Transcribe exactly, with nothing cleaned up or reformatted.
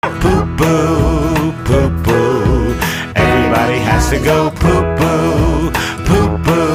Poop boo, poop boo. Everybody has to go poop boo, poop boo.